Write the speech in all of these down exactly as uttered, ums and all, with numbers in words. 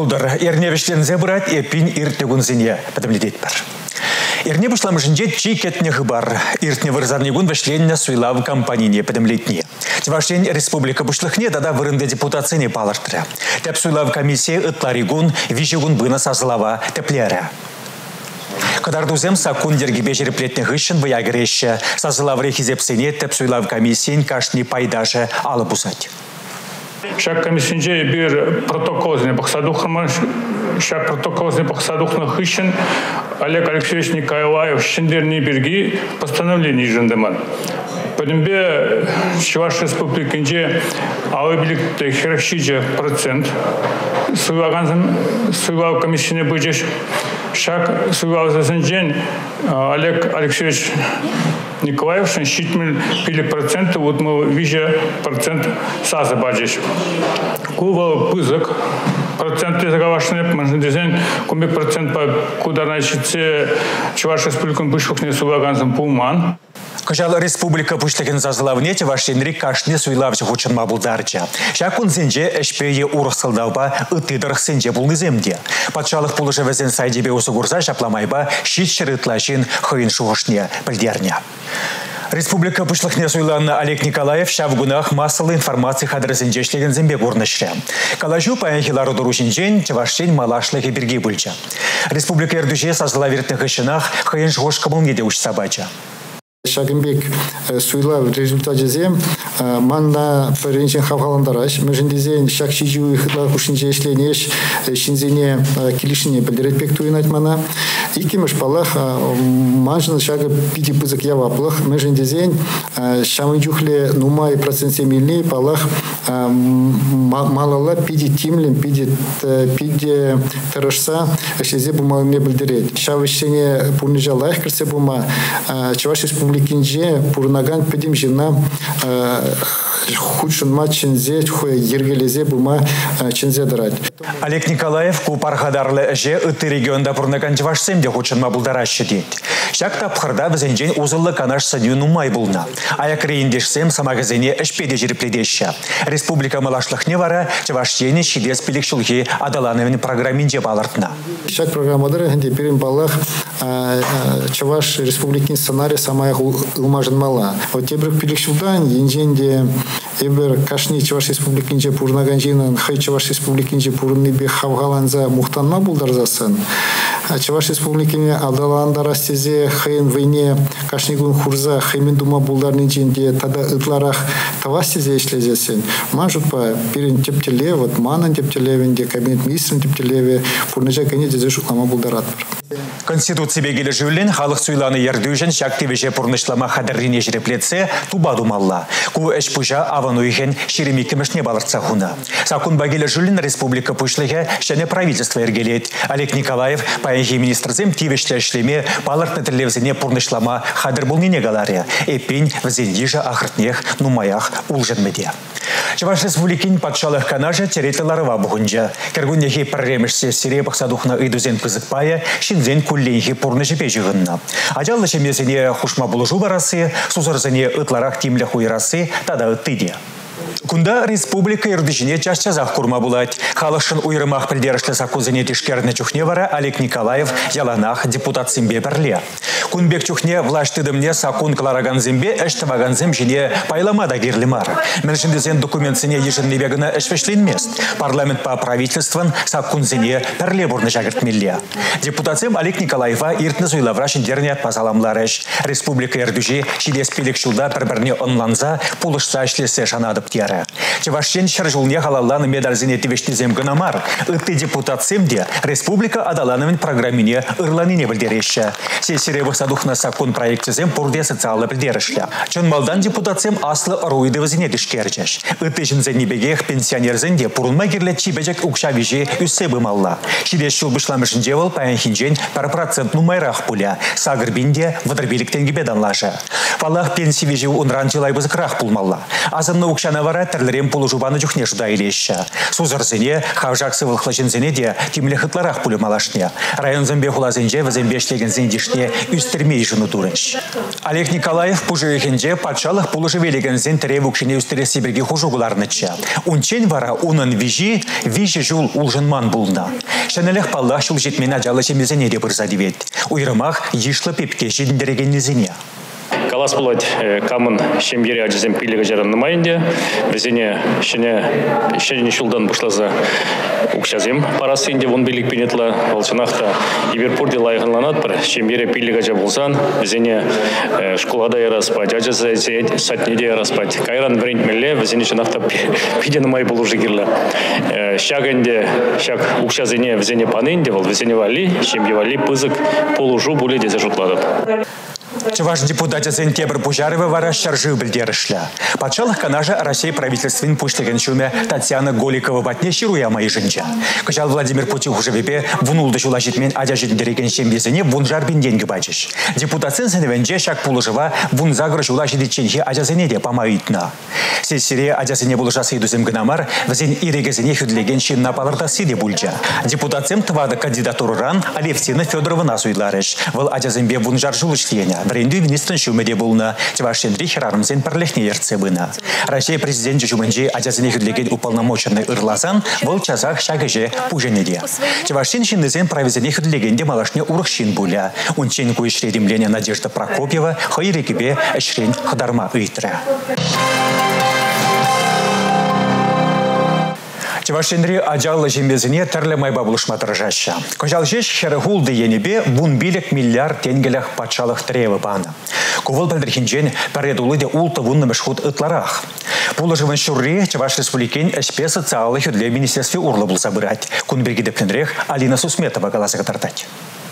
пулдар. Ерневешлензе брать эпин иртегунзине подомлететь бар. Ирне бушламышынже чикетне хыбар. Иртне вырзарнигун вешленне суйлав компанийне подомлетне. Тевашлен республика бушлыхне дада вырынды депутацияне палыртыры. Теп суйлав комиссия ытларигун, вижигун бына сазылава теплері. Кадардузем сакун дергебе жереплетне гышын выягреща. Сазылав рехизепсене теп суйлав комиссиен кашни пайдаже алып усать. Шак комиссинже бир протоколзне бақсадухрма, шак протоколзне бақсадухна хышын Олег Алексеевич Николаев шендерни берги постановление жындыман. Подембе Чуваш республикинже алыбиликте херахшиже процент суйлаганзым суйлау комиссине быжеш шак суйлау засынжен Олег Алексеевич Николаев шенщитмель пили проценты, вот мы вижу процент саза баджиш. Кува пызык процент изгавашны, можно дизайн куми процент по куда значит Чуваш республикан бышухне суйлаганзым пулман. Кажал республика пушлеген зазылавнете вашенри кашне суйлавчы хучынма булдарча. Шакун зенже эшпее урықсылдауба ытыдырық сенже булны земде. Патшалық пулыжы везен сайдебе усугурза шапламайба щитшыр ытлашин хыйын шуғышне білдерне. Республика пушлыхне суйланны Олег Николаев шавгунах массалы информации хадрызенже шлеген зембе гурнышры. Калажу паянхилару дурушинжен чевашчен малашлығы бірге бүлча. Республика ердуже сазылавертных ышынах хыйын шуғышқы бұлнеде уш сабача. Шагимбек суйлав в результате зем манна перенчен хавхаландараш межендизен шакшижу ихла кушинже ишленеш шинзене килишине билдиретпек туйнать мана икимеш палах манжын шага пиди пызык яваплых межендизен шамыджухле нумай процент семильный палах малала пиди тимлен пиди пиди тарашса шезе бума не билдирет шавышене пурнижа лайх кирсе бума Чуваш республикинже пурнаган пидим жена худшин мат чензе хуя ергелезе бума чензе дарать. Олег Николаев купархадарлы же ыты регионда пурнаган чевашсемде худшин ма булдаращы дейт. Шак тапхырда візенжен узылы канаш садю нумай булна. Аяк рейндешсем самагазене эшпеде жерепледеща. Республика малашлыхне вара чевашчене шидес пилекшулхи адалановен программинже балартна. Шак программадыр хенде перим балах Чуваш республикин сценарий самая улмажен мала. Вот тебрик пилекшулдан енженде эбер кашни Чуваш республикинже пурнаганжинан хай Чуваш республикинже пурныбе хавгаланза мухтанма булдарзасын. Чуваш республикине адаланда растезе хайын войне кашнигун хурза хаймен дума булдарнинженде тада ытларах тавастезе ишлезесен. Мажутпа перин тептеле, вот манан тептелевенде кабинет министрин тептелеве пурныжа кенеде зешуклама булдаратпыр. Конституция бегелі жүлін халық суйланы ердүйжін шактивеже пұрнышлама қадыррине жіреплетсе туба думалла. Ку әш пұжа авану ехен шеремекімішне балыртса хуна. Сакун багелі жүлін республика пұшлығы және правительство ергелет. Олег Николаев паянхи министрзем тивешлі әшлеме балыртны тірлевзіне пұрнышлама қадыр бұлнене галаре. Эппен візендежі ақыртнех нумаях улжынмеде. Чуваш республикин патшалық канажа теретеларыва бұғынжа. Кергуннехи пірремішсе сире бақсадухна үйдузен пызықпая шинзен кулленхи пұрны жепе жығынна. Ажаллы шемесіне хушма бұлыжу барасы, сузырзыне ытларақ тимлі хуйрасы тада ыттыде. Кунда республика ердішіне чашчазақ курма булать. Халықшын уйрымақ придерішлі сакузыне тишкерні чухне вара Олег Николаев яланақ депутат симбе бірле. Кунбек чухне влаштыдымне сакун клараган зимбе әштіваган зим жіне пайламада герлі мар. Меншіндізен документсіне ежінне бегіна әшвешлен мест. Парламент по правительстван сакун зіне пірле бұрны жагыртмелле. Депутатсем Олег Николаева иртні суйлавра шындерне пазаламларыш. Республика ердүжі шидес пелек шулда бір-бірне онланза пулышса ішлесе шанадып тері. Чевашчен шаржулне халалланы медальзіне тевештізем гынамар. Үтті депутатсемде республика адаланымен программине ырланине білдереща. Сесеревых садухна сакун проектізем пурде социалы білдерішлі. Чонмалдан депутатсем аслы руйды візіне дішкерчеш. Үтті жінзені бегех пенсионерзенде пурынма керлет чибежек укша вижи үссе бымалла. Шидес шул бышламышын жевал паянхинжен пар процент нумайрақ пуля. Сагырбинде вадырбеліктен гебеданлашы. Фалах пенсии вижи унран жилай бізікрах пулмалла. Азынны укшанава вара тәрлерем пулы жубаны жүхне жуда илеші. Сузырзыне, хавжақсы вылхлачынзыне де кемлі хытларақ пулы малашне. Район зімбе хулазынже візімбешлеген зіндишне үстірмей жыны турынш. Олег Николаев пужы ехенде патшалық пулы жывелеген зін тіре вукшыне үстіре сибірге хужуғыларнычы. Унчен вара унын вижи, вижи жул улжынман булна. Шанелех паллах шул жетмен ажалы шемезіне де бұрза девет. Уйрымақ ешлі пепке жидіндереген незіне. Калас булать камын шемгере ажызем пилігі жаранны майынде. Бізіне шене шене шулдан бұшлаза укшазем парасы инде вон билік пенетла. Волчынақта Иберпурде лайғынланат бір шемгере пилігі жа болсан. Бізіне школада яраспать, ажызы сатнеде яраспать. Кайран брендмелле, бізіне шынақта пидені май болу жігірлі. Шагынде, шаг укшазыне бізіне панынде бол, бізіне вали, шемге вали пызык полужу буле дезе жұтладып. Чуваш депутат Зентебр Пужарова вара шаржи білдерішля. Патшалық канажа Россия правительствен пуштеген шуме Татьяна Голикова батне шируя мои жінча. Кычал Владимир Путин хужевепе вунулды шулажитмен адяжит дереген шембезіне вунжар бенденгі бачыш. Депутатсын сеневенже шак пулыжыва вунзагры шулажидиченхе адязыне де памаитна. Сесире адязыне булыжасы едузем гынамар візен ирегезіне хүдлеген шинна палыртасы де бульча. Депутатсым твады кандидатурыран Алевтина Федоровна суйларыш. Выл адязымбе вунжар жулышленя. Бренду министрын шумеде болна, Чевашендри херарымзен парлехне ерце бына. Россия президент жумынже адязыне хүдлеген уполномоченный ырлазан выл чазах шагыже пуженеде. Чевашен шиннезен провезене хүдлегенде малашне урықшин буля. Унчен куешредемлене Надежда Прокопьева хайрекебе әшрен хадарма ыйтры. Чевашенри ажалы жембезіне тірлі майба бұлышматыр жашы. Кожал жеш херігулды енебе бун билік миллиард тенгелях патшалық тіреві баны. Кувыл білдірхенжен пәредулы де улты вунны мәшхуд ытларақ. Пулы жывын шурри Чеваш республикен әшпе социалы хүдле министерстве урлы бұл забырать. Кунберги депленрех Алина Сусметова галазыға тартать.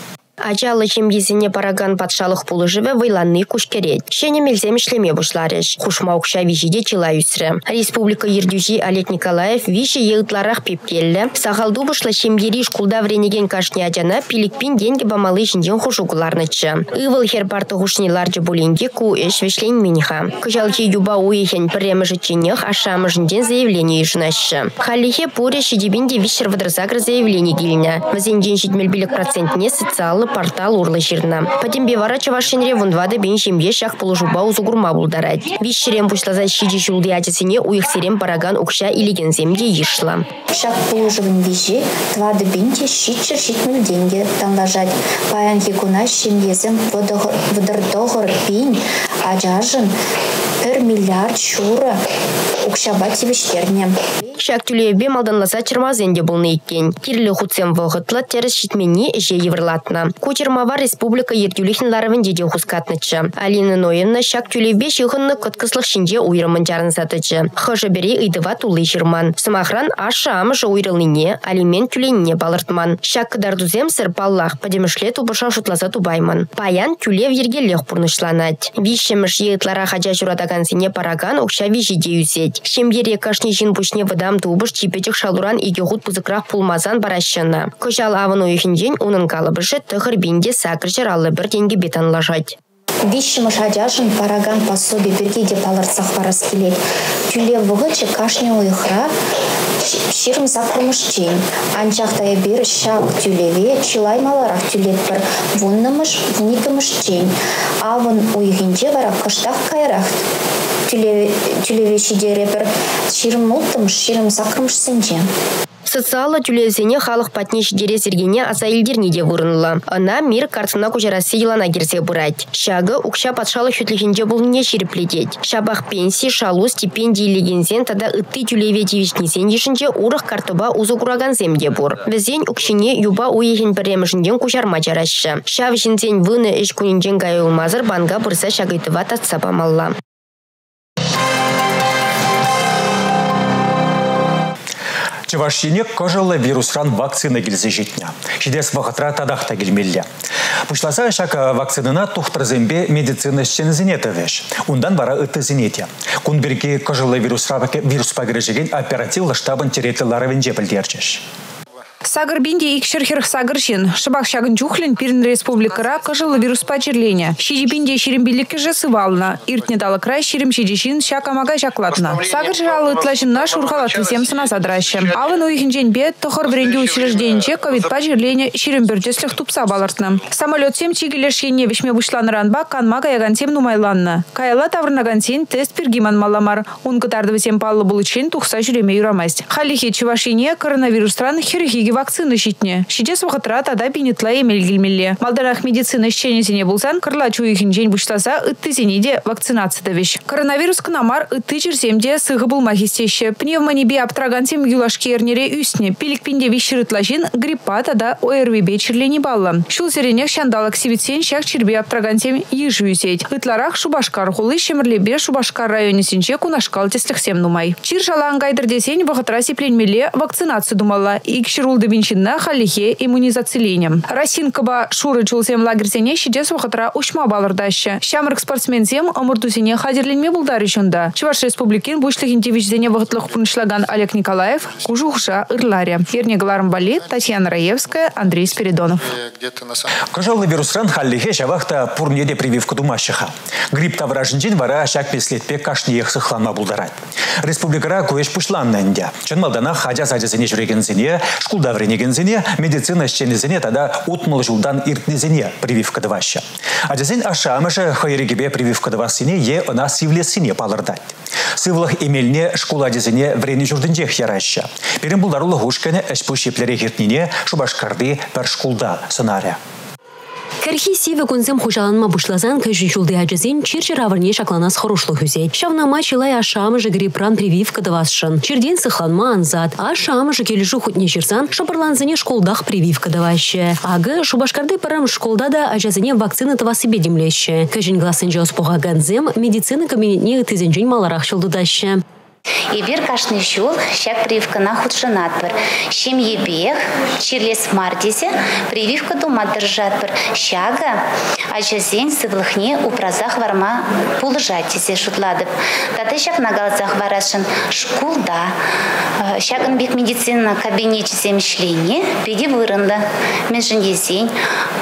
Ажалы жембезіне параган патшалық пулы живе вайланны кушкерет. Шене мелзем ишлеме бушларыш. Хушма укша вижиде чила юсры. Республика Ердюжи Олег Николаев виши еутларах пепкелле. Сахалду бушла шемгери шкулда вренеген кашне аджана пиликпин деньги бамалы жинден хушугуларнычы. Ивыл херпарты хушни ларджы булинге ку эш вишлен миниха. Кыжалки юба уехен премежи чинех ашамы жинден заявление ишнащы. Халихе пуре шидибинде вишер вадрзагр заявление гильня. Вазенден житмельбилик процентне социалы портал урлы жирна. Потембе вара Чевашенре вунвады бен шемге шах полужуба узугурма булдарать. Вишерем бушлаза шиди жулды адесене уихсерем параган укша илеген земде ишла. Шах полужывын вижи, твады бенте шитчер шитмел деньги танлажать. Паян хикуна шемгезем выдырдоғыр бен ажажын пір миллиард шура укшабати виштерне. Шак тюлебе малданласа чермазенде булны иккен. Кирлі хуцем вғытла терес шитмени же еврлатна. Кучермава республика ертюлихн ларавын деде хускатнычы. Алина Ноевна шак тюлебе шихынны кыткыслық шинде уйрымын жарын сатычы. Хыжы бере ыдыва тулы жирман. Самахран аша амыжы уйрылныне, алимент тюленне балыртман. Шак кыдардузем сыр паллах, падемышле тубыша шутлаза тубайман. Паян тюлев ергелех пурнышланать. Вишемыш еытлара хача журадаган сене параган укша вижиде юзеть. Шемгере кашни жин пушне выдам тубыш чипетек шалуран игегут пузыкрах пулмазан баращына. Кожал авын уйхинден унын калыбышы тыгыр бинде сакыр жаралы бір деньги бетан лажать. Вишімыш ажашын параган пособие бергеде палырцах парас келет. Тюле вғычы кашне уйхра ширым закрымышчен. Анчақтая бер шак тюлеве чилаймаларақ тюлет бір вуннымыш вникымышчен. Авын уйхинде вара кыштақ кайрақ. Тюлеве шидере бір ширым мултымыш ширым закрымышсенчен. Социалы тюлезене халық патне шидере сергене аса илдерне де вырынла. Она мир картына кужарасы елана керсе бұрать. Шагы укша патшалы хүтлігінде бұлыне шереплетет. Шабах пенсии, шалу, стипендии легензен тада ытты тюлеве девичнесен ешінже урық картыба узы кураган земде бұр. Візен укшине юба уехен біремішінден кушарма жарашы. Шав жінзен выны эш күнінжен гайылмазыр банга бұрса шагайтыва татса бамалла. Чевашине кожалы вирусран вакцина келзе жетіне. Шидес вақытра тадақта келмелі. Пұшласа шак вакцинына тухтырзембе медицина шензіне төвеш. Ундан бара үтті зінеті. Кунберге кожалы вирус пагірежеген оперативлы штабын тереті ларавенже білдерчеш. Сагыр бинде икшерхер сагыршин. Шыбак шагын жухлин пирн республикара кыжылы вирус почерления. Шиди бинде ширимбиликке же сывална. Иртнедалы край ширим шидишин шакамага жаклатна. Сагыр жыралы тлажинна шурхалат висем сына задраща. Авын уихинжен бе тохор бренде учрежденче ковид почерления ширимбердеслих тупса балартна. Самолет сем чигилешене вишме вышланранба канмага ягансем нумайланна. Кайла таврнагансен тест пиргиман маламар. Он кытарды висем паллы булычин тухса жүреме юрамасть. Халихи чувашине коронавирустран хирургиги вакцины щитне. Щитес вахатра тада пинетла емел гильмелле. Малдарах медицины щенезине булсан, карла чуихин жень буштаса ытты зенеде вакцинация давищ. Коронавирус канамар ытты черсемде сыгы булмахистеще. Пневмонибе аптрагансем юлашки эрнере үстне. Пилик пинде виширытлажин гриппа тада ОРВБ черлени балла. Шул серенех шандалак сивитсен шак чербе аптрагансем ежуюсеть. Ытларах Шубашкар хулы шемрлебе Шубашкар районе синче кунашкал теслихсем нумай. Чиршала ангайдыр десень вахатра сипленмеле вакцинацию думала. Икширул дебинчинна халихе иммунизациялением. Расинкаба шуры чулсем лагерсене щидес вахатра ушма балардаща. Шамрк спортсменсем омуртусене хадерленме булдарищунда. Чуваш республикин бушлихин тивичзене вахатлых пуншлаган Олег Николаев, Кужухша Ирлария. Ернегларм Бали, Татьяна Раевская, Андрей Спиридонов. Кожалы вирусран халихе шавахта пурнеде прививка думащаха. Грипп тавражинжин вара шак песлетпе кашниех сыхланма булдарать. Республикара коеш пушланнанде. Чынмалдана хадя садезене жүрегензене, шкулда вренегензене, медицина щенезене тада утмыл жылдан иртнезене прививка даваща. Адезен ашамыша хайрегебе прививка давасыне е она сивлесине палырдать. Сывлых эмельне шкула дезене врене жүрдінжех яраща. Перен булдарулы хушкане эшпу шеплере хиртнине Шубашкарды пер шкулда сценария. Кархи сивы кунзем хужаланма бушлазан кажын жулды аджазин чирчер аварне шакланас хорошлы хүзей. Шавнама чилай ашамы же грипран прививка давасшын. Черден сыхланма анзат, ашамы же кележу хутне жирсан шабарланзане школдах прививка даваще. Ага Шубашкарды парам школда да аджазине вакцины тавасы бедемлеще. Кажын гласынжа успоға ганзем медицина кабинетне тызенжин маларах шылдыдаще. Ибир кашный шул, шак прививка на худшинат бір. Шем ебех, чирлес мардизе, прививка дома держат бір. Шага, а жазень сывлыхне упразах варма пулжатизе шутладып. Тады шак на галзах варашын шкулда. Шаган бек медицина кабинете земшлене, педи вырында. Межен езень,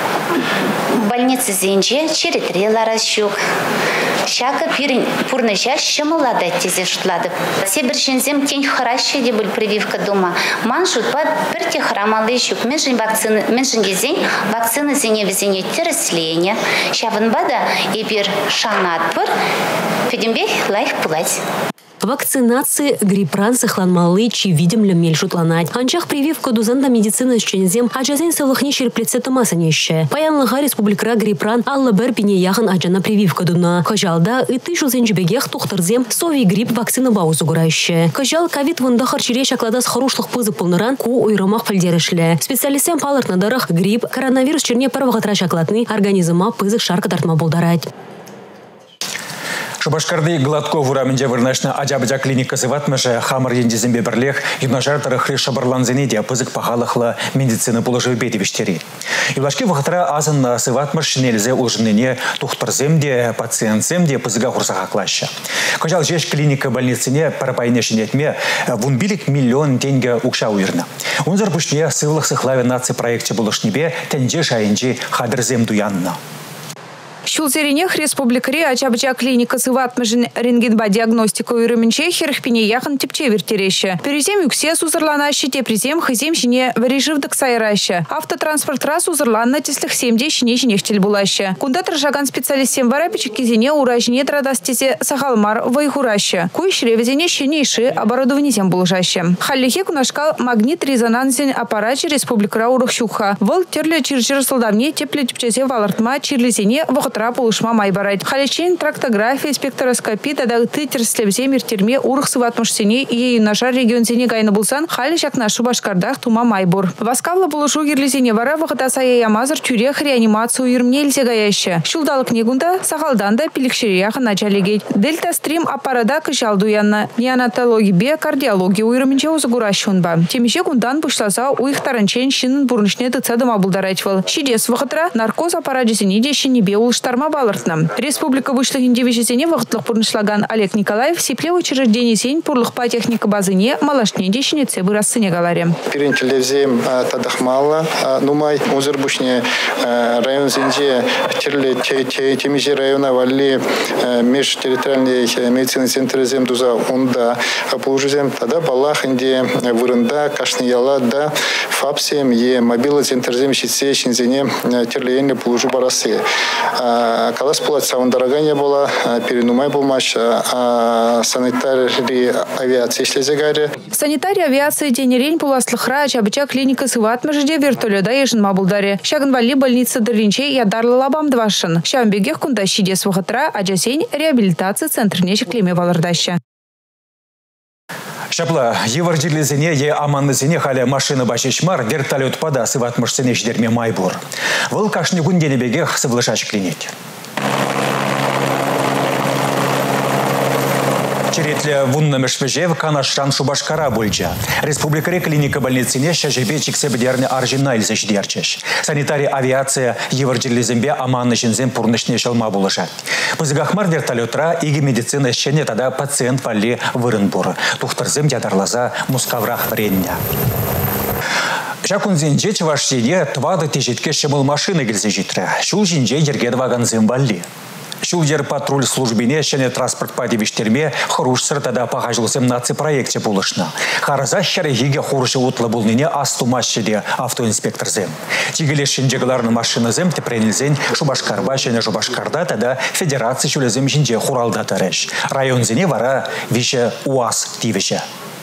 больницы зенже, черетрела щук. Шага пурныжа шымылада тезе шутладып. Себіршензем тень хороший де был прививка дома. Маншут по перте храмалы щук. Межен вакцины, межен езень вакцины зене везене тересление. Шавын бада и бир шанат пыр. Федимбех лайх пулать. Вакцинации гриппран сыхланмалы чи видимле мель шутланать. Анчах прививка дузанда медицина щензем аджазен сылыхне шерплеце томасанище. Паянлыга республикара гриппран аллы бір пине яхын аджана прививка дуна. Кажалда ыты шузенжбегех тухтырзем сови грипп вакцина баузу гурайще. Кажал ковид вындахар чире шакладас хорошлых пызы пулныран ку уйрамах пальдерешле. Специалистем палырт надарах грипп коронавирус черне первогатра шакладны организма пызых шарка тартма булдарать. Шубашкарды гладко вураминде вырнашна аджабыджа клиника зыватмыжы хамыр ендезембе бірлех юнажартары хри шабарланзене де пызык пахалықлы медицина пулыжы бедевіштері. Юлашки вахатра азын зыватмыш шинелзе улжынене тухтырзем де пациентзем де пызыга хурсаға клаща. Кажал жеш клиника больницыне парапайне шинетме вунбилик миллион тенге укша уйрна. Унзар пушне сывлық сыхлаве наци проекте булышнебе тенже шайынжи хадырзем дуянна. Шулзеренех республикари ачабыча клиника сыватмыжын рентгенба диагностика уйрымынче херхпине яхын типче вертереще. Перезем юксе сузырланаще, тепрезем хызем шине вареживдык сайраще. Автотранспорт раз узырланна теслих семде шине шинехчел булаще. Кунда тражаган специалистем варапичек кизене уражне традастезе сахалмар вайхураще. Куиш ревезене шинейши оборудованием булжаще. Халлихе кунашкал магнит-резонансен аппараче республикара урахщуха. Вол терле чирчир солдавне тепле типчезе валартма чирлезене вахот полушма майбарайт. Халичен трактография, спектроскопия, тогда ты терслевзе миртерме урх сыватмышсене и нажар регионзене гайна булсан халичак на Шубашкардах тума майбур. Васкавла полушу гирлезене вара вахатасая ямазар тюрех реанимацию ирмне льзе гаяще. Шулдалық негунда сахалданда пиликшерияха началегей. Дельта стрим аппарада кышалдуянна. Неонатологи бе кардиологи уйрымынче узагуращунба. Темеше гундан пушласа уих таранчен шинын бурнышне тыцадыма булдарачвал. Шидес вахатра наркоз аппарадесене де шинебе улыштар барма балыртна. Республика вышлыгинде вежесене вақытлық пурнышлаган Олег Николаев сипле учреждение сень пурлықпа техника базыне малашне дешіне цебы рассыне галаре. Перенчелевзем тадахмала, нумай узырбушне район зенде терле темиже района валли межтерриториальный медицинский центр зем дуза онда положизем тогда балах инде вырында кашны яла да фапсем е мобильный центр зем щитсе шинзене терлеенle положу барасы. Калас плат саундорогания была перенумай булмаш санитарий авиация шлезегаре. Санитарий авиации денерень пуласлыхра чабыча клиника сыват межде вертолета ешин мабулдаре. Шагынвали больница дыринче ядарлы лабам двашын. Шамбегех кунда щидес вахатра аджасень реабилитация центр нечек клеме валардаща. Шапла, евардилизине е аманнызине халя машина башишмар вертолет пада сыват мышсене ждерме майбур. Выл кашни гундене бегех сывлышач клинить. Черетле вунна мешвежев канашран шубашкара бульджа. Республика клиника больницы шажебе чиксебедерне аржинайль заждерчеш. Санитария авиация евардилизембе аманны жинзем пурнышне шалма булыша. Пызыгахмар вертолетра иги медицина щене тада пациент валли вырынбур. Тухтарзем ядарлаза мускаврах врення. Шакунзенже чавашсене твады тежетке шымыл машины гельзе житре. Шул жинже ергед ваганзем валли. Шулдер патруль службине шене транспорт падивиштерме хруш сыртада пагажылсем наци проекте булышна. Хараза херегиге хуржы утлы булныне астумашчеде автоинспекторзем. Тигеле шинжегларны машиназем тепренилзен Шубашкарба шене Шубашкарда тада федерация шулезем шинже хуралда тареш. Районзене вара више УАЗ тивише.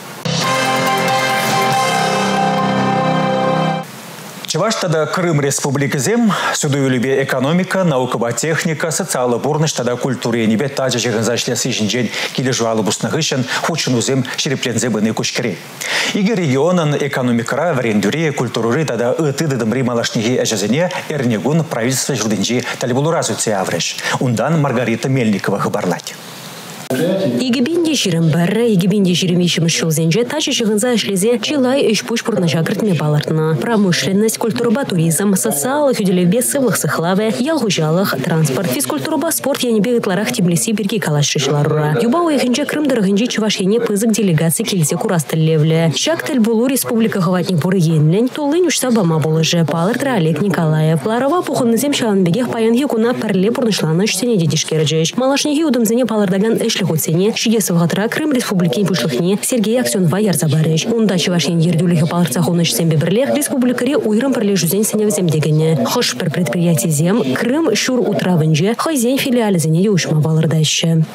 Чаваштада Крым республикизем, судуюлебе экономика, наука техника, социалы бурныш тада культуре небе тажа жығынзашлесы жинжен келі жуалы бұснағышын хучынузем шереплензе бұны күшкіре. Игі регионын экономикара варендуре культуры тада ыты дымри малашнеге әжазіне әрнегун правительство жылдынжи талибулуразу цеавреш. Ундан Маргарита Мельникова хабарлать. Игибинде ширим бәрі, игибинде ширим ешіміш шылзенже тачы шығынза әшлезе чилай үшпуш пұрна жагыртме балартына. Промышленность, культуруба, туризм, социалы, хүделевбе сывлық сықлавы, ялғужалық, транспорт, физкультуруба, спорт янебе ғытларақ тиблесі бірге калашшышларура. Юба ойхынже Крым дырғынже чывашене пызык делегации келсе курастыллевлі. Шак тіл болу республика ғыватник бұры енлен, толын үшса бама болыжы, палыртра Олег Николаев. Ларова пухыннызем шаланбегех паянге куна пәрле бұрнышланы үшсене дедишкерджеш. Малашнеге удымзене палырдаган Шлихуцене, Шидесовгатра, Крым Республики Пушлыхне, Сергей Аксенова Ярзабарыч. Унда чувашен ердюлихи паларцахуныш сембеберлех республикаре уйрым прлежузен сеневзем дегене. Хош пер предприятий зем, Крым шур утравынже, хозяин филиале зене юшма балырдаща.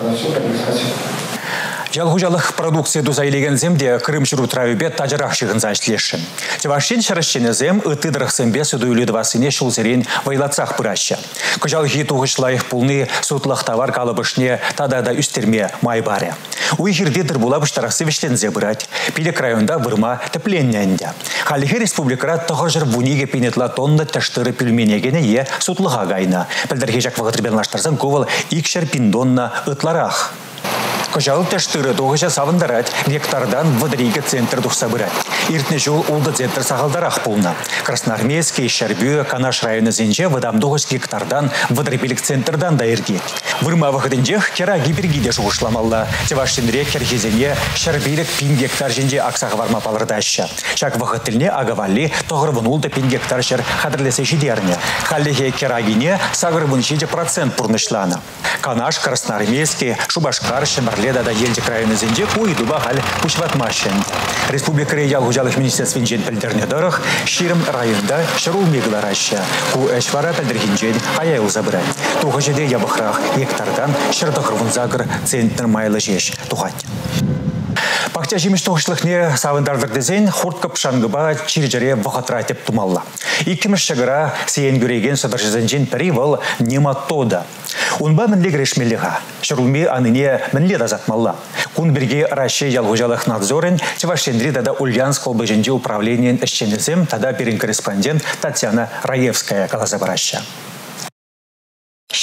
Жалғужалық продукция дузайлеген земде Крым жүру травебе тажырақ шығынза ішлешін. Тевашен шарашшені зем ұты дырықсынбе сүдуйлі двасыне шулзерен вайлацақ бұраща. Күжалғы туғышлайық пулны сутлық товар калыбышне тадада үстерме май баре. Уй жерде дырбула бұштарасы вешлензе бұрат. Пилек районда вырма тіпленненде. Халихи республикара тұғыр жыр вуниге пенетла тонны тәштыры пілменегені е сутлыға гайна. Пілдерге жақ вағытрбен лаштарзан ковал икшер пиндонна ытларақ. Кожалы тәштыры тоғыша савындарат, гектардан вадыриге центр дұқса бұрат. Иртне жол улды центр сағалдарақ пулна. Красноармейский, Шарбю, Канаш районы зенже вадам тоғыш гектардан вадырбелік центрдан да ерге. Вырма вағыдынжех кера гибергиде жуғышламалла. Тевашшенре керхезене Шарбелік пин гектар женже ақсағы варма палырдаща. Шак вағытылне агавалли тоғырвын улды пин гектар шер қадырлесе жидерне. Халлихе керагине сағырвын жеде процент пұрнышланы. Канаш, Красноармейский, Шубашкар, Шемарледа да елдік районы зенже уйдуба хал пушватмашын. Республика ялғужалық министерствен жен пілдерне дұрық, ширым районда шырул меглараща. Ку әшвара пілдергенжен аяйл забырай. Туғы жеде ябықрақ гектардан шырдықырвын загыр центнер майлы жеш тухать. Пахча жеміш тоғышлықне савындардырдызен хуртка пшангыба чиржере вақытра теп тумалла. Иккіміш шығыра сейен көреген садыржызен пәрі вал нематода. Унба мінлег решмеліға. Шырулме аныне мінлед азатмалла. Кун бірге Раши ялғужалық надзорын Чевашендри тада Ульяновск облженде управлениен ішченізем тада берін корреспондент Татьяна Раевская калаза бараща.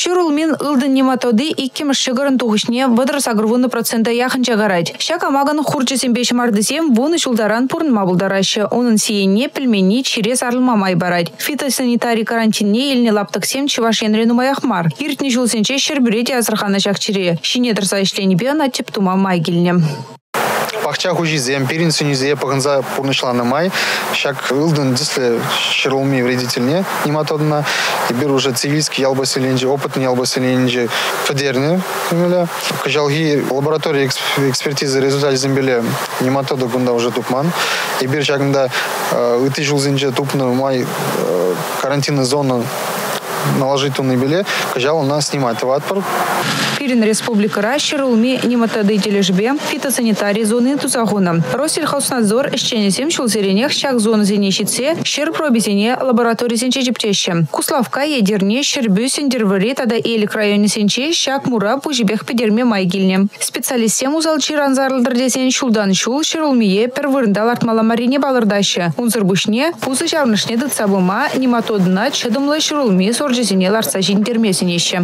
Шурулмин ылдын нематоды иккемеш шыгырын тухышне выдыр сагырвуны процента яхынча гарать. Ща камаган хурчесен бешмардысем вуны шулдаран пурнма булдарашы. Onun сиенне пельмени через арлмамай барать. Фитосанитарий карантинне елне лаптыксем чываш енрену маяхмар. Иртне жулсенче шербюрете азырхана чакчире. Шине дырса ишленебе на тептума майгильне. Пахча хужизем, перин сюнизе, паханза пурнышланы май. Шак ылдын дисле шырлми вредительне нематодна. Теперь уже цивильский ялбаселенджи, опытный ялбаселенджи федерный. Кажалги лаборатории экспертизы результаты зембеле нематода гунда уже тупман. Теперь шагында ыты жулзенджи тупны май карантинная зона наложить на беле, кажал нас снимать ватпор. Пирин Республика Ращер, Улми, нематоды тележбе, фитосанитарий зоны Тузагуна. Россельхознадзор, ищенесем шулзеренех, щак зоны зенещице, щер пробизене лаборатории сенчечептеще. Куславка едерне, щербю сендервери, тада элик районе сенче, щак мура пужибех педерме майгильне. Специалистем узал чиранзарлдардесен шулдан шул, щер Улмие, первырндал артмала марине балырдаще. Унзырбушне, пузы жавнышне дыцабыма, нематодына, чедымлы щер Улми, сорджезене ларца жинтермесенеще.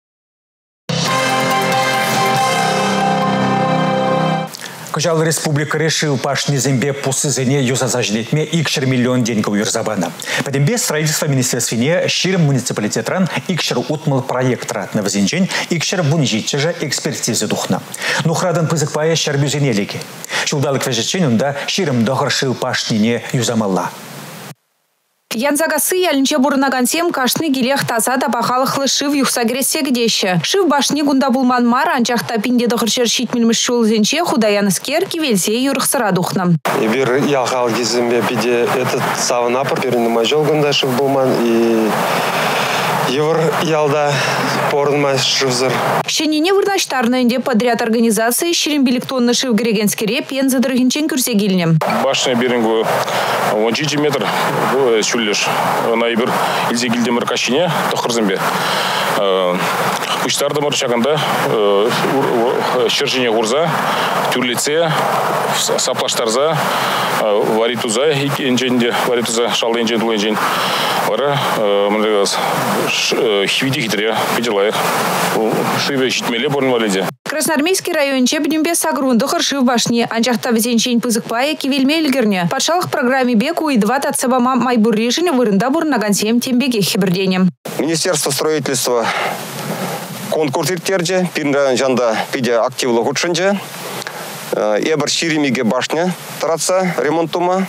Кожал республика решил пашни зембе пусызыне юзазаждетме икшер миллион денег уйрзабана. Подембе строительство министерствине ширим муниципалитетран икшер утмал проект ратна вазинчень икшер бунжитчежа экспертизы духна. Нухрадан пызыкпая шарбюзенелики. Шулдалык вежеченюнда ширим дохаршил пашнине юзамалла. Янзагасы ялінче бұрынагансем кашны гилех таза да бақалықлы шыв юхсагресе гдеше. Шыв башни гунда булман мар анчақта пинде дұқыршер шитмілміш шулзенче худаяныскер кивелзе юрықсыра дұхным. Ебір яқал кезімбе пиде этот савынапыр перінді мажол гунда шыв булман и евр ялда порынма шывзыр. Шенене вырнаштарныйынде подряд организации ширембилик тонны шыв грегенскере пензы дыргинчен күрсегиліне. Башня берингу он жеті метр шүллеш. На ибір илзе гилдемір кашине тұқырзымбе. Пуштарды мұршағында шыржине ғурза, түрліце, саплаштарза, варитуза, енженде, варитуза, шалды енжен, тұл енжен. Вара, мұндағыз, хивиди хитрия, педелайық. Шиве житмеле борын валеде. Красноармейский район Чебнюмбе сагрунды хыршив башни, анчахта везенчень пызыкпае кивельме илгерне. Подшалых программе беку и два тацебама майбуррижине вырында бурнагансем тембеге хиберденем. Министерство строительства конкурс иртерже, пирна жанда пиде активлы худшынже. Эбір ширимиге башня таратса ремонтума.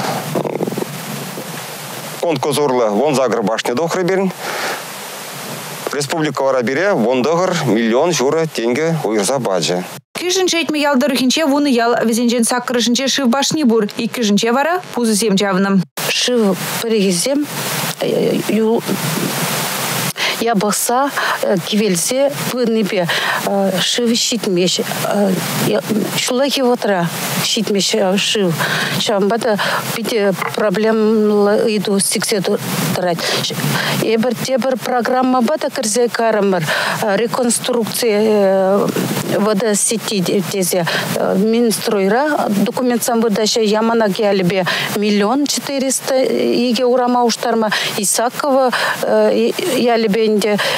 Конкурс урлы вон загр башня дохры берін. Республика Варабире вондогар миллион жура тенге уйрза баджа. Кишинче этме ялдырыхинче вуны ял везенчен саккырышинче шыв башни бур. И кишинче вара пузы зем жавным. Шыв перегезем юл я баса кивелсе пыннипе шыв щитмеш шулаки вотра щитмеш шыв шамбата пите проблем иду сикседу трать ебер тебер программа бата кирзе карамар реконструкция водосети тезе минстройра документ сам выдача ямана гялебе миллион четыреста иге урама уштарма Исакова ялебе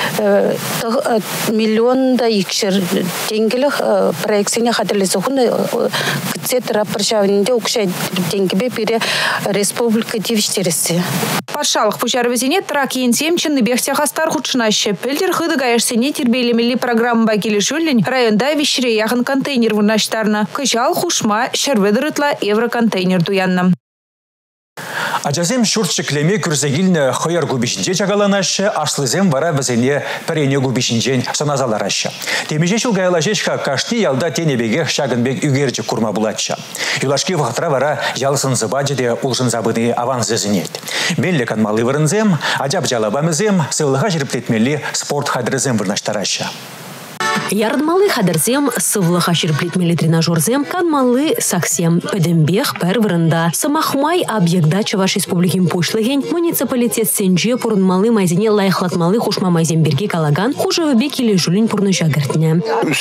миллион да икшер тенгелих проектсине хадализохуны кцетра пршавинде укшай тенгебе пере республика дивиштересе. Пашалых пучар везене трак енсем чынны бехтяхастар худшынаще. Пельдер хыды гаяшсене тербейлемели программа багили жюллень районда вещере яхын контейнер вырнаштарна. Кыжал хушма шерведырытла евроконтейнер дуянна. Ажазем шуртчыклеме күрзегилне хойар губишинче чагаланашы, ашлызем вара візене пірене губишинчен саназаларашы. Темеже шулгайлашешка кашти ялда тенебеге шагынбек үгерчі курма булатшы. Юлашки вақтыра вара ялсын зыбаджеде улшын забыны аванс зезінет. Белле канмалы вырынзем, ажаб жалабамызем, сылыға жіріплетмелі спорт хадрызем вырнаштарашы. Ярдмалы хадырзем, сывлыха шерплетмели тренажерзем, канмалы саксем, педембех пер вырында. Самахмай объекта Чуваш республикин пошлыген, муниципалитет сенже пурнмалы майзине лайхлатмалы хушма майзенберге калаган, хуже бекили жулин пурны жагыртне.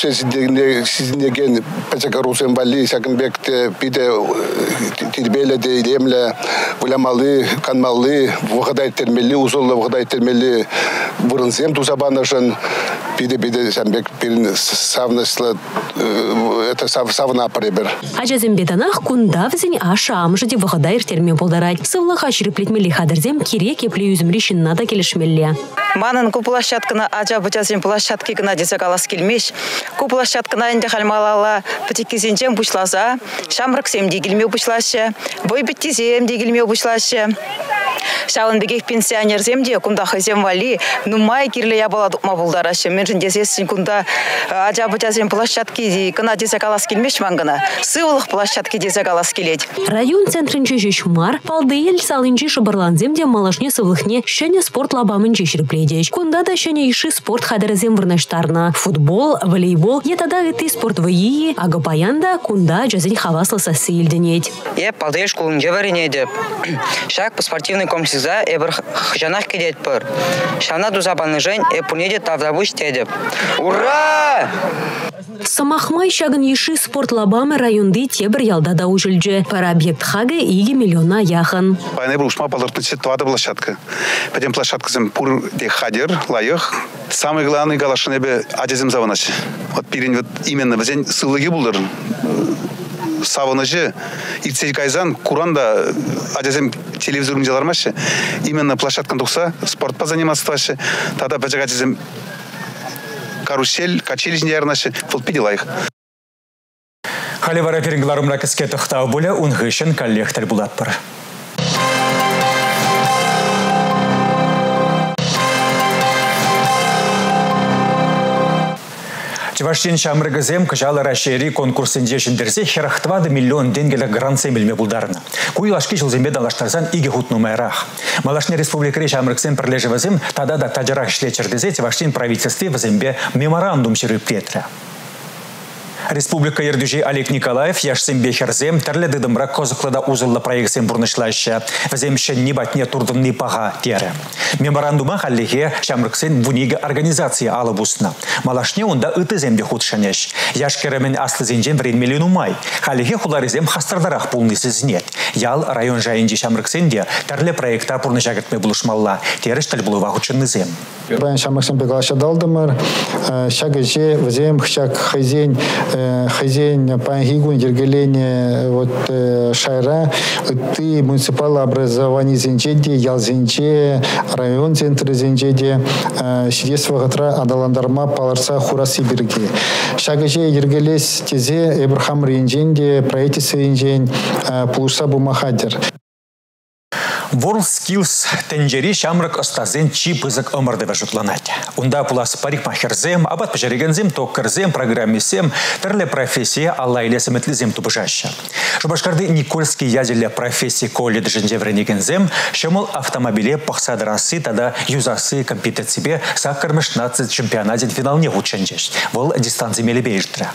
Сиздеген пачакарусен бали, сакынбекте пиде тирбеле де илемле, уламалы, канмалы, вгадай термели, узолла вгадай термели вырынзем тузабанашын, пиде-пиде сәмбек пирин савныслы, это савна прибер. Ажазем беданах кунда взень аша амжади вгадай термен полдарать. Сывлаха шереплетмели хадырзем кире кепле юзмришин надо келешмелле. Манын ку площадкына ажа бычазем площадки гына десе калас келмеш. Ку площадкына инде халмалала патикизенчем бушлаза, шамрыксем дигилме бушлаще, бойбеттизем дигилме бушлаще. Шаун бегек пенсионерзем де кунда хазем вали, ну май кирле я была дукма булдараще. Мен жин десесин кунда ажа бычазем площадки гына десе калас келмеш мангына. Сывлых площадки десе калас келет. Район центринче жешмар, палдыел салынче шабарланзем де малашне сывлыхне шене спорт лабамынче шерпледеш. Кунда да шене иши спорт хадырзем вырнаштарна. Футбол, волейбол, етада эти спорт вайи, ага паянда кунда жазень хавасла сасильденеть. Я палдыел школын жеварине деп. Шаг по спортивный комплексиза эбр жанах кедет пыр. Шана дузабаны жень эпунеде тавдабуш тедеп. Ура! Самахмай шагын еши спорт лабамы районды тебір ялда да ужылжы. Пара объект хага иги миллиона яхан. Пайны был ушма палыртыцы туада площадка. Пойдем площадка зем пур де хадер, лайых. Самый главный галашын эбе адезем заванач. Вот пирин вот именно вазень сылыги булдыр. Саванажы, ирцей кайзан, куранда адезем телевизорым делармашы. Именно площадкан тухса, спорт позаниматься. Тогда бачагатезем карусель, качелищен ярнаши, вот пидела их. Халивара перегларымра кіске тұқтау болы ұнғышын коллектор бұлатпыр. Чувашин шамрыгызем кыжалы рашери конкурсынде жіндерсе херахтвады миллион денгелі грант семілме бұлдарына. Куйлашки жылзембе далаштарзан иге хутну майрақ. Малашне республикари шамрыгзем пірлежівізім тада да таджарах шлечердезе Чувашин правительстве візембе меморандум шырып петра. Республика Ердюжи Олег Николаев яшсем бехерзем тәрлі дыдымра козықлыда узылы проектсем бұрнышлайшы. Віземші небатне турдынны паға тері. Меморандума халлеге шамрыксен вуниге организация алып усна. Малашне онда ытызембе худшанеш. Яшкеремен аслызенжен вренмелен умай. Халлеге хуларызем хастардарах пулнысыз нет. Ял район жайынжи шамрыксенде тәрлі проекта пұрны жагытме бұлышмалла. Теріш тәлбулыва худшыннызем. Баян шамрыксен бегалаша далдымыр. Шагыже візем хшак хайзен хозяин пангигун дергеление вот шайра ты муниципальное образование зенчеде ялзенче район центр зенчеде сидесва гатра адаландарма паларса хураси бирги шагаже дергелес тезе Эбрахам ренженде правительство ренжен пулуса бумахадер. WorldSkills тенджери шамрак остазен чип ызык ымырды вәжутланать. Унда пуласы парикмахерзем, абат пожаригензем, токкерзем, программисем, терле профессия аллайле сыметлизем тубыжаща. Шубашкарды Никольский язеле профессии колледженде вренегензем, шамыл автомобиле пахсадрасы тада юзасы компетенцибе саккармыш нацит чемпионатен финал не ученчеш. Вол дистанции мели бейштра.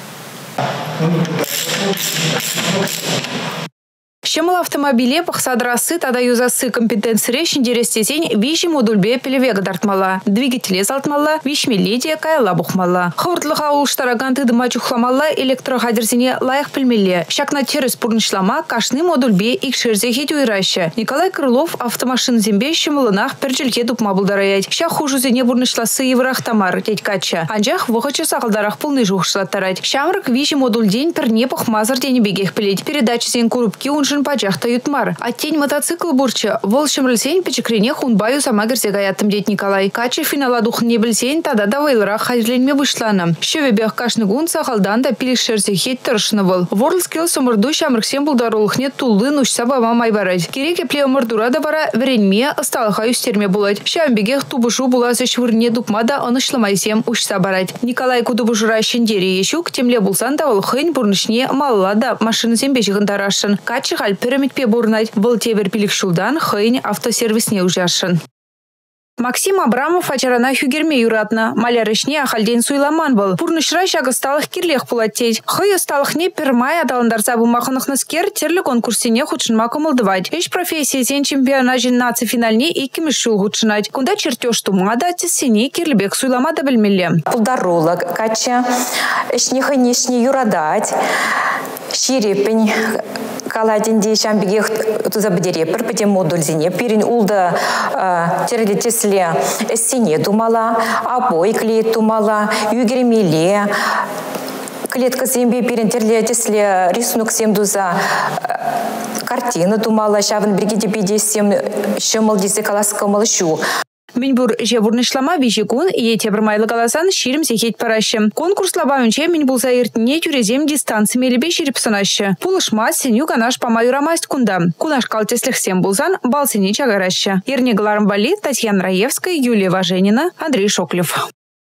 Шемыл автомобиле пахсадрасы тада юзасы компетенции шендерестесень виши модульбе пелевега дартмала. Двигателе залтмала, вишмеледия кайла бухмала. Хавыртлыға улыштараган тыдыма чухламала электрохадерзине лайық пельмеле. Шакна терес пурнышлама кашны модульбе икшерзе хет уйраща. Николай Крылов автомашин зембе шемылынах перчельке дупма булдараять. Ша хужузене бурнышласы еврах тамар теть кача. Анжах вохача сағалдарах пулны жухшлаттарать. Шамрак виши модуль день перне пахмазар день бегех пелеть. Передача зен курубки уншин пачахта ютмар. А тень мотоцикл бурча. Волшем рельсень печекрене хунбаю сама герзегаятым дед Николай. Кача финала дух не бельсень тада давайлара хазленме вышлана. Шевебех кашны гун сахалдан да пилишерзе хет торшны был. WorldSkills умырду шамрыксен булдарулыхне тулы нушса баба майбарать. Кереке пле умырдура да бара вренме осталыха юстерме булать. Шамбегех тубушу буласы швырне дупмада анышламайсем ушса барать. Николай кудубужура шендери ешук темле булсан да ол хынь бурнышне маллада машины зембежігін тарашын. Качы халь пірамидпе бурнать. Был тебер пилик шулдан хынь автосервисне ужашын. Максим Абрамов ачарана хюгерме юратна. Малярышне ахальден суйламан был. Пурнышра шагысталых кирлех пулаттеть. Хой осталыхне пермай аталандарса бумаханахнаскер терлі конкурсине худшынма комылдывать. Эш профессия зен чемпионажин наци финальне икимеш шул худшынать. Кунда чертеж тумада тесене кирлебек суйламада білмелі. Пулдаролог кача, эшнеха нешне юрадать. Ширепень каладинде шамбигех тузабдере перпете модуль зине пирин улда терлетесле эссине думала, обой клеит думала, югеремеле клетка зембе пирин терлетесле рисунок семдуза картина думала, шавын бригиде бедесем шымыл дисе каласкамыл шу. Минбур жебурнышлама вижекун и тебрмайлы галасан ширим сехет паращем. Конкурс лабавынче мин был заиртне тюрезем дистанциями лебе ширипсанаще. Пулышма сеню ганаш помаюрамасть кунда. Кунаш калтеслих сем булзан балсени чагараща. Ерне галарм вали Татьяна Раевская, Юлия Важенина, Андрей Шоклев.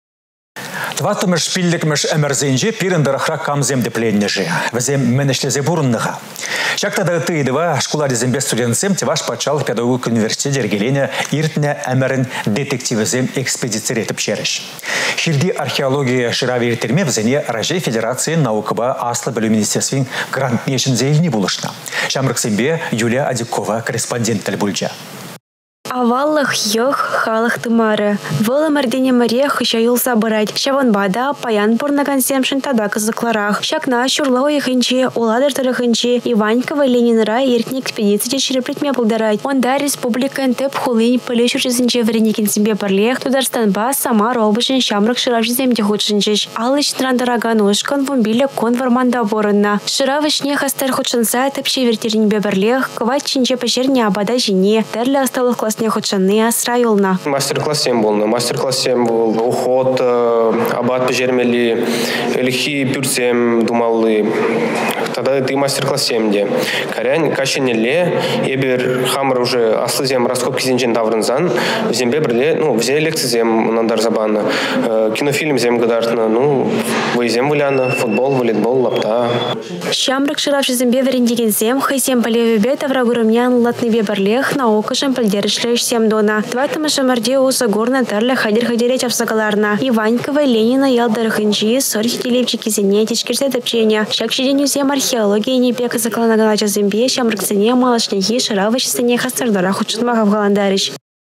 Тватымыш шпилликмыш эмерзенже пирендерахра камземде пленнеже. Везем менешлезе бурынныға. Шактада тыйдыва школа дезембе студентсем теваш пачал педагог университет ергелене иртне эмерин детективізем экспедиция ретіп шереш. Ширди археология шырави иртерме везене Рожей Федерации наукыба аслы білу министерствен грант нешін зейліне булышна. Шамрыксембе Юлия Адикова, корреспондент Тальбульджа. Аваллах йох халах тымары. Вылы мардене маре хышаюл собрать. Шаван бада паян порнаган семшин тадак закларах. Шакна шурла уеханче, уладыр тараханче, Иванькова Ленинра иртни экспедиции череплетме булдарать. Онда республика НТП хулынь полечу жизнче вреникин себе парлех. Тударстанба сама робышин шамрак шыравши земде худшинчеш. Алыч трандараган ушкан вумбиля конварманда боронна. Шыравышне хастар худшинса тепче вертернебе парлех. Квать чинче пещерне абада жине. Терля осталых класс не хочаны асрайылна. Мастер-классем был, мастер-классем был уход, абат пожермели, лихи пюрсем думалы. Тогда ты мастер-классем де. Карян кашенеле, ебер хамр уже аслызем раскопки зенчен даврынзан, в зембе брле, ну, взяли лекции зем нандар забана, кинофильм зем гадартна, ну, выезем выляна, футбол, волейбол, лапта. Шамрак шыравши зембе верендеген зем, хайсем полеве бета врагурымнян латны беберлех, наука шампальдерыш всем дона. Тватама шамарде уса горна тарля хадир хадиреч авсагаларна. Иванькова Ленина ялдарахынчи сорхи телевчики зенетич кирсе топчения. Шакшиденю зем археология не пека закланагалача зембе шамраксене малашнихи шаравыч сене хастардара худшутмагав галандарыч.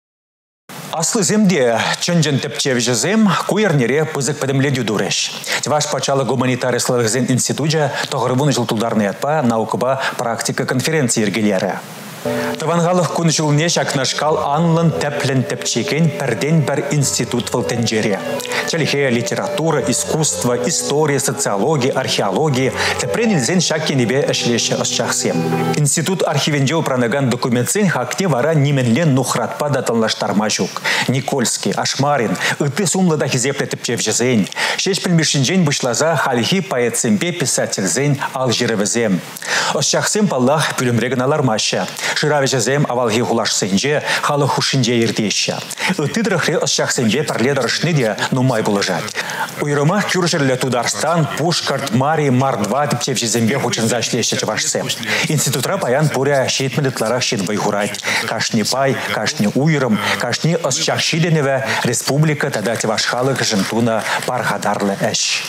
Аслы земде чынжын тепчевжі зем куернере пызык пәдімледі дуреш. Тваш пачалы гуманитарий славызен институджа тоғырыбын жылтулдарны атпа наукыба практика конференции ергелері. Таванғалық күн жылне шакнашкал анлын тәплін тәпчекен пәрден бір институт вылтенжере. Чалихе литература, искусство, история, социология, археология тәпрен илзен шаккенебе әшлеші ұсчақсем. Институт архивенде упранаган документсен хакне вара неменлен нухратпа датанлаштарма жүк. Никольский, Ашмарин, үтті сумлыда хизепле тәпчевжезен. Шеш пілмешінжен бұшлаза халихи поэтсембе писательзен алжиревізем. Ұсчақсем паллах пүлімреген алармаша. Шыравежезем авалги хулашсенже, халы хушинже ердеща. Үттідріхле ұсчақсенже парледарышны де нумай бұлыжат. Уйрымах күржерлі Тударстан, Пушкарт, Мари, Мар-два тіпчевжезембе хучынза шлеші чывашсем. Институтра паян пуря шетмелетлара шет байхурать. Кашни пай, кашни уйрым, кашни ұсчақшиденеве республика тада тивашхалық жынтуна пархадарлы әш.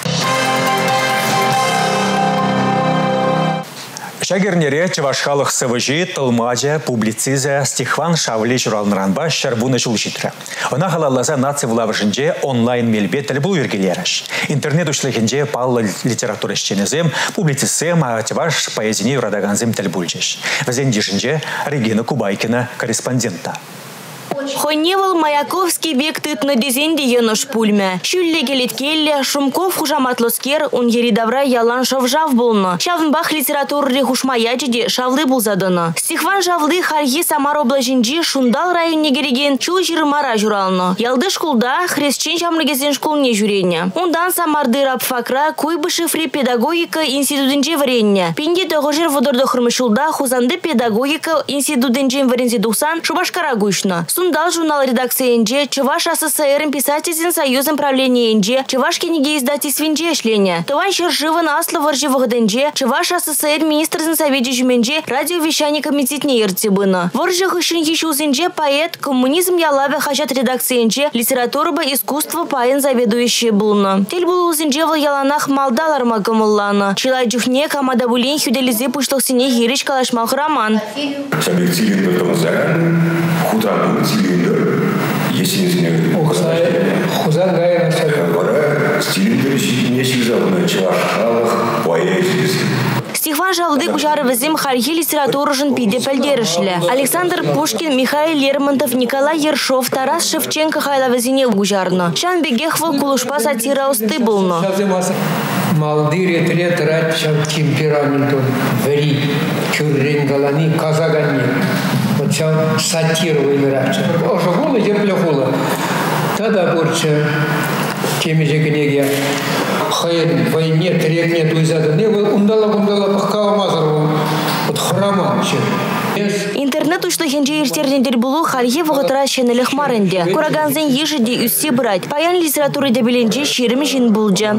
Шагернере чавашхалық сывыжи, тылмаджа, публициза, стихван шавли журалныранба шарбуны жылшитра. Она халалаза наци влавышынже онлайн мелбе тілбу ергелеріш. Интернет ушлыхынже паллы литература шченезем, публицисем, а чаваш поэзине юрадаганзем тілбульжеш. Вазендишынже Регина Кубайкина, корреспондента. Хоневал Маяковский бек тытны дезенде еныш пульме. Шүлле келеткелле, Шумков хужаматлыскер, он еридавра ялан шавжав болны. Шавнбах литературы хушмаячиде шавлы булзадыны. Стихван шавлы хархи Самар облажинжи Шундал районе кереген чул жирмара журалны. Ялды шкулда хресчен шамрыгезен шкулне жюрене. Ундан Самарды рабфакра куйбы шифри педагогика институтынже варенне. Пенде тоғыжыр водорды хырмышулда хузанды педагогика институтынже варензе духсан Шубашкара гушна. Сундал журнал редакциянже Чуваш СССР писательским союзом правления Чуваш кенеге издательстве шления. Тован Шершиван Асло Воржевогоденже, Чуваш СССР министр совете жменже, радиовещание комитетне иртибына. Воржах ишин ешузенже поэт, коммунизм ялаве хачат редакциенже, литература бы искусство паен заведующий булна. Тель был узенже в яланах малдалар макамуллана. Чилай джухне камада булин хюделизе пуштал сине хирич калашмах роман. Шабик цилиндр том заган, худан цилиндр, есенизне. Хузан гайна Вара цилиндр не сизавна чавашалах поэзис. Стихван жалды кужарывызым хархи литературу жын пиде пәлдерішлі. Александр Пушкин, Михаил Лермонтов, Николай Ершов, Тарас Шевченко хайлавызыне угужарны. Шан бегехвал кулушпа сатира усты булны. Малды ретрет ратчам темпераменту ври, кюрренгалани, казагани. Вот чам сатиру выбирача. Ожо гулы, епле гулы. Тогда бурча темеже кнеге. Хайын войне трекне туйзады. Не был ундала-гундала пахкава мазару. Вот храма. Интернет ушты хенже иртернедер булу харье вғытыра шенелік марынде. Кураганзен ешіде үссе брать. Паян литературы дебеленже шерім жин булджа.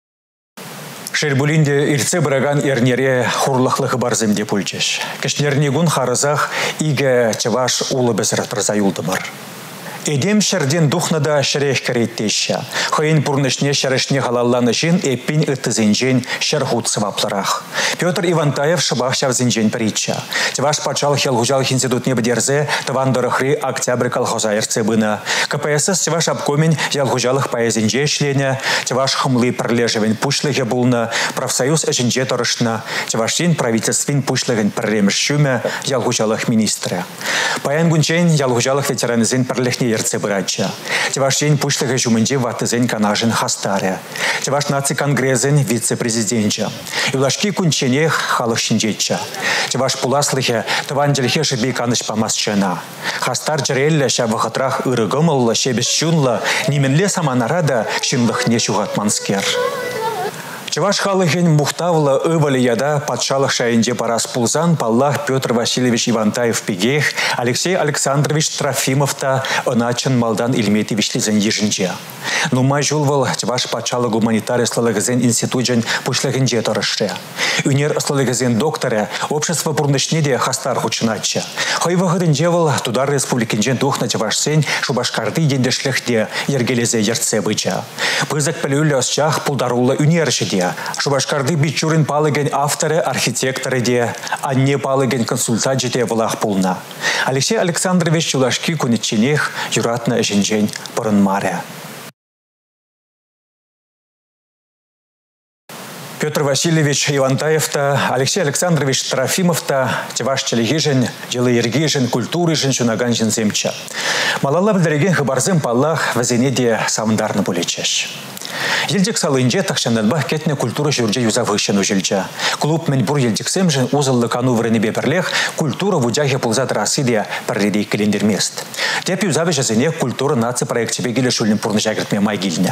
Шербулинде ирце браган эрнере хурлахлығы барземде пульчеш. Кешнернегун харызах иге чаваш улы бәсіратырза юлдымар. Эдем шерден духнада шерех кереттеші. Хойын пурнышне шерешне халалланы жин эппин ыттызенжен шерхут сывапларах. Петр Ивантаев шыбах шавзенжен притча. Теваш пачал хелгужал институтне бдерзе тавандырыхри октябрь колхоза эрцебына. КПСС теваш обкомен ялгужалых поэзенже шлене. Теваш хымлы пролежевен пушлыге булна. Профсоюз эженже торышна. Тевашин правительствин пушлыген прремшюме ялгужалых министра. Паян гунчен ялгужалых ветеранызен пролехне ерцебырача. Теваш день пушлыге жумынже ватызен канажын хастаре. Теваш наци конгрезен вице-президентча. Юлашки кунчене халық шинжетча. Теваш пуласлыхе таванделхе жібей каныш памасчына. Хастар жырелле ша вахатрах ырыгымылла шебес шунла неменле саманарада шинлыхне шуғатманскер. Чаваш халыхен мухтавла ывали яда патшалық шайынде парас пулзан паллах Петр Васильевич Ивантаев пигех, Алексей Александрович Трофимовта оначын малдан Ильметьевич лизен ежінже. Нумай жулвал чаваш патшалы гуманитарий слалыгызен институджен пушлыгенже торышы. Үнер слалыгызен докторе общество пурнышнеде хастар хучынача. Хайвағыдын жевал тудар республикенжен духна чавашсен шубашкарды ендешліхде ергелезе ерце быча. Пызык пілюлі осчах пулдарулы үнершеде. Шубашкарды бичурин палыген авторы, архитекторы де, а не палыген консультант жете влах пулна. Алексей Александрович Чулашки кунитченех юратна эженжен порын маре. Петр Васильевич Ивантаев-та, Алексей Александрович Трофимов-та, теваш челегижен, делы ергижен, культуры жен шунаганжен земча. Малалла білдіреген хыбарзым паллах вазенеде самдарны булечеш. Елдік салынже тақшанадбах кетне культура жүрже юзавышын үжілчі. Клуб мен бұр елдіксем жын узылы кану віріні беперлех культура вудяхе пулзат расидия пірледей календермест. Деп юзавы жазыне культура наци проекте бегілі шулін пұрны жагіртме майгіліне.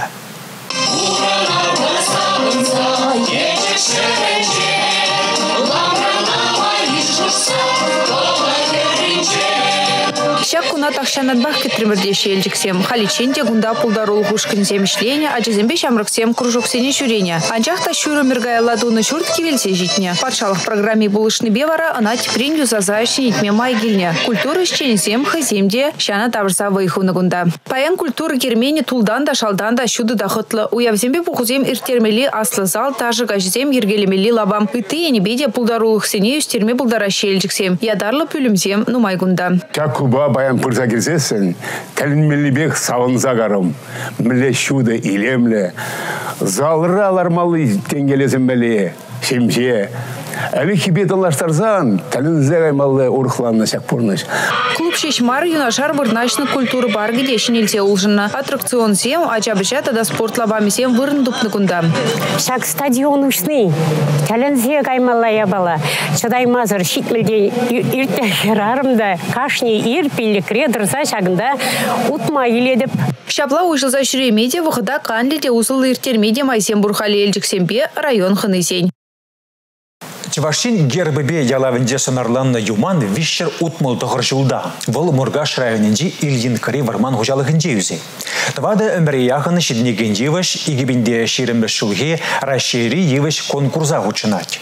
Щак куна тахшанадбах кетремердеші елдіксем. Халиченде гунда пулдарул хушкін земішлене, а жезембе шамрыксем кружоксене шүрене. Анчахта шүрі міргайладуны шүрт кевелсе житне. Патшалық программе булышны бевара, ана тепрен юзазайшын итме майгилне. Культура шченесем хыземде шана тавырса выйхуны гунда. Паян культура кермени тулдан да шалдан да шуды дахытлы. Уявзембе пухузем иртермели аслы зал, тажы гажзем ергелемели лабам. Ыты енебеде пулдарулық сене үстерме пулдарашы елдіксем. Ядарлы пүлімзем нумай гунда. Баян пырза келсесін, кәлін мелібек савынза қарым, міле шуды илемлі, залыры алармалы тенгелезім бәле, шемже, әлі кебет алаштарзан, тәлін зәғаймалы ұрықланына шақ пұрныш. Клуб шешмар юнашар вырначны культуры бар где шинелте улжына. Аттракцион сем, ачабыча тада спорт лабами сем вырын дупны кунда. Шак стадион ушны, тәлін зәғаймалы ябала, шадай мазыр шитмілде ирте херарымда, кашни ирпілі кредірза шагында утма еледіп. Шапла ұйшылза шүремеде вғыда қанледе ұзылы иртермеде майсен бұрхали елдіксембе район хынысен. Чевашин гербебе ялавенде сонарланна юман вишер утмул тогыржулда. Бұл Мургаш районенде Ильинкари варман хужалығынде юзе. Тавада өмірі яғын шеднеген еваш, игебінде шерімбі шулге рашери еваш конкурса хучынать.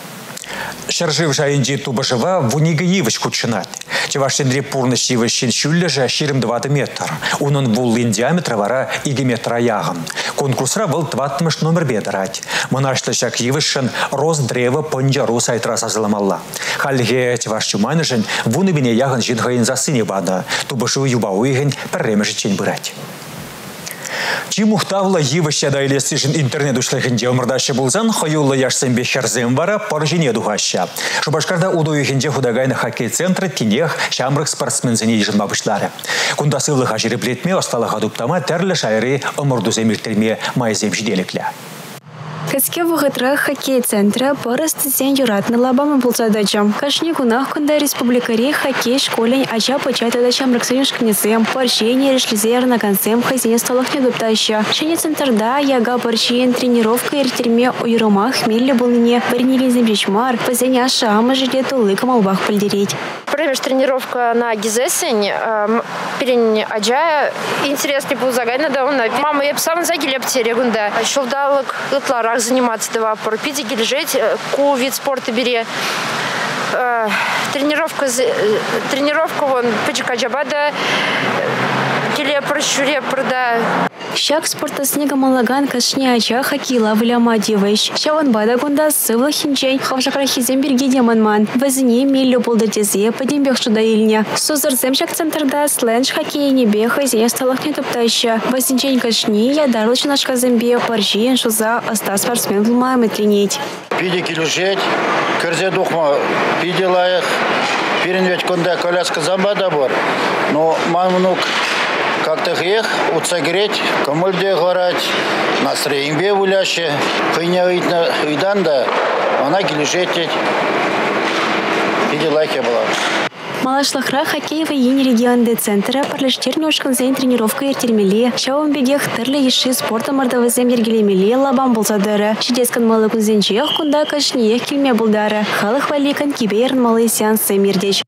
Шаржив жайынде тубашыва вунига еваш хучынать. Чевашинре пурныш евашин шүллежа шерім двадцать метр. Унын вуллин диаметра вара иги метра яғын. Конкурсра был двадцать номер бедрать. Монашлышак евашин рост древа понджару сайтра сазыламалла. Халге чевашчумайнышын вуны бине яғын жинғайын засыне бады. Тубашу юбауыйын пәрремеші чен бұрать. Чимухтавла еваща дайлестишин интернет ушлыхынде омырдашы болзан, хойулы яшсын бешерзем вара паржине духаща. Шубашкарда удуйхынде худагайны хоккей центры тинех шамрық спортсмензіне ежінма бұшлары. Кунда сывлыға жереплетме осталыға дуптама тәрлі шайры омырду земірттерме майзем жиделіклі. Кәске вғытра хоккей центра парасты сен юратны лабамы бұлсадачам. Кашни кунах күнда республикари хоккей школен ача початада шамрыксын шкнесем, паршение решлизерна концем хазине столах не дуптаща. Шене центрда яга паршиен тренировка иртерме уйромах хмелли булыне барнилизм жечмар, пазене аша амы жилету лыком албах пальдереть. Премеш тренировка на гизесень, перень аджая, интересный был загайна давно. Мама, я писала за гилептере гунда. Шелдалок, лытларах заниматься два порпиди гильжеть, ку вид спорта бери. Тренировка, тренировка вон печка джабада, гилепр, щурепр, да. Шак спорта снега малаган кашне ача хоккейла вляма девайш. Шаван бада гунда сывла хинчей, хавшакра хизем берги деманман. Вазине миллю полдатезе, подембех шуда ильня. Сузарзем шак центрда сленж хоккей небе хазине столах не туптаща. Вазинчень кашни, я дарлыч нашка зембе, паржиен шуза, оста спортсмен влмаем и тренить. Пиди килюшеть, кырзе духма, пиди лаях, пирин ведь кунда коляска замбада бор. Но мамнук как-то их уцегреть, комульде горать, настроение уляще, хуйня видан да, она килюшеть, пиди лайки была. Малашлахра хоккеева ени регионды центра парлештерне ушканзен тренировка эртермеле. Шауын бегех тырлы еши спорта мардавызем ергелемеле лабам болсадары. Шидескан малы күнзенчех кунда кашниех килме булдары. Халық валикан киберн малы сеансы мирдеч.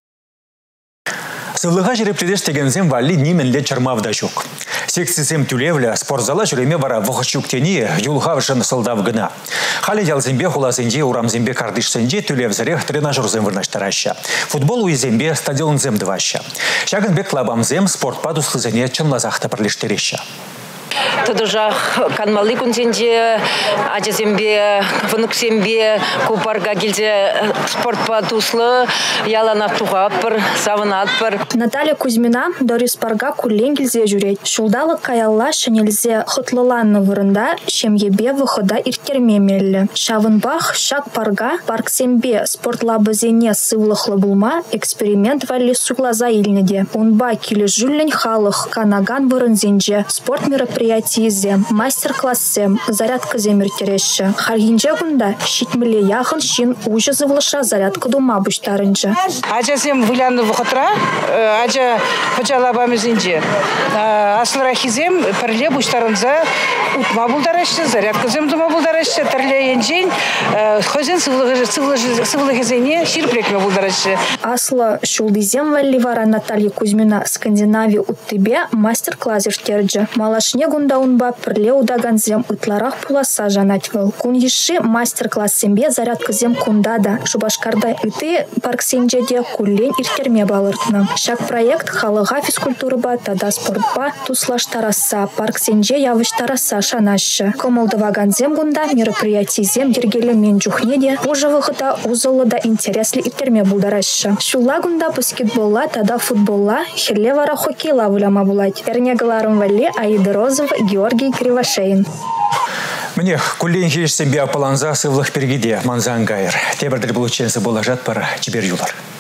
Сывлыға жерепледеш тегензем вали неменле чармавда жүк. Сексизем тюлевля спортзала жүреме бара вұқышуктені юлғавшын сылдав гына. Халі ялзембе хулазенде урамзембе кардышсенде тюлевзірех тренажерзем вырнаштараща. Футбол уезембе стадионзем дваща. Шагынбек лабамзем спортпа дұслызене чынлазақта бірлештереща. Тадужах канмалы күнзенде, ажазембе, вынуксембе, купарга гильзе спортпа туслы, яланақ туғаппыр, савынатпыр. Наталья Кузьмина Дорис парга кулен гильзе жүрет. Шулдалы каялла шанелзе хытлыланны вырында, шемебе выхода иртермемелі. Шавынбах шак парга парксембе спортлабызене сывлықлы булма эксперимент вали суглаза илнеде. Унба килі жүллен халық канаган вырынзенже спорт мероприятий мастер-классы, зарядка земиртереші. Харгинже гунда щитмеле яхын шин уже завлыша зарядка дума буштарынжа. Аджа зем выляны вухатра, аджа пачалабами зинже. Аслара хизем перле буштарынза утма булдарашты, зарядка зем дума булдарашты, терле енжен, хозен сывлыгезене ширплекме булдарашты. Асла шулдизем валливара Наталья Кузьмина Скандинавия уттыбе мастер-класс иртерджа. Малашне гунда унба перле удаганзем ытларах пуласа жанатвел. Кун еши мастер-класс сембе зарядка зем кундада. Шубашкарда ыты парксенжеде куллен иртерме балыртна. Шак проект халыга физкультурба тада спортба туслаштараса парксенже явыштараса шанашы. Комолдываганзем гунда мероприятий зем дергеле мен жухнеде уже выхода узылыда интересли иртерме булдарашы. Шула гунда баскетболла тада футболла херлевара хоккейла вуляма булать. Эрнегаларым валли Аида Розов, Георгий Кривошеин. Мне кулен хеш себе апаланза сывлых пергиде манзангайр. Тебердер полученse болажат пара чибер юлар.